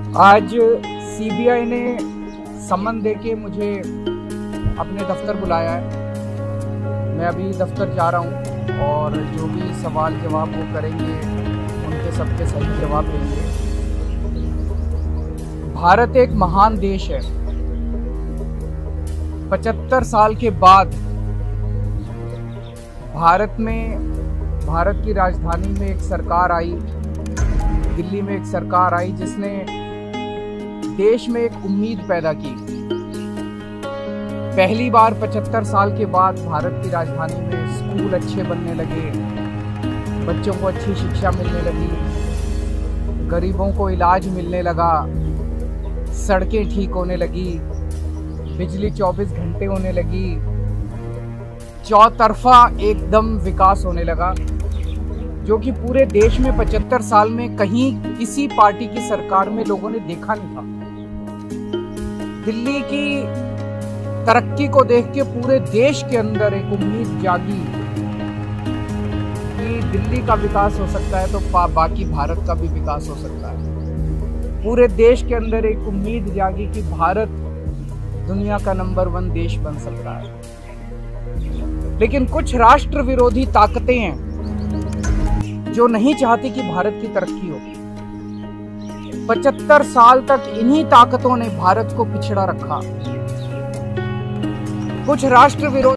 आज सीबीआई ने सम्मन देके मुझे अपने दफ्तर बुलाया है। मैं अभी दफ्तर जा रहा हूँ और जो भी सवाल जवाब वो करेंगे उनके सबके सही जवाब देंगे। भारत एक महान देश है। 75 साल के बाद भारत की राजधानी में एक सरकार आई, दिल्ली में एक सरकार आई जिसने देश में एक उम्मीद पैदा की। पहली बार 75 साल के बाद भारत की राजधानी में स्कूल अच्छे बनने लगे, बच्चों को अच्छी शिक्षा मिलने लगी, गरीबों को इलाज मिलने लगा, सड़कें ठीक होने लगी, बिजली 24 घंटे होने लगी, चौतरफा एकदम विकास होने लगा, जो कि पूरे देश में 75 साल में कहीं किसी पार्टी की सरकार में लोगों ने देखा नहीं था। दिल्ली की तरक्की को देख के पूरे देश के अंदर एक उम्मीद जागी कि दिल्ली का विकास हो सकता है तो बाकी भारत का भी विकास हो सकता है। पूरे देश के अंदर एक उम्मीद जागी कि भारत दुनिया का नंबर 1 देश बन सकता है। लेकिन कुछ राष्ट्र विरोधी ताकतें हैं जो नहीं चाहती कि भारत की तरक्की हो। 75 साल तक इन्हीं ताकतों ने भारत को पिछड़ा रखा। कुछ राष्ट्र विरोधी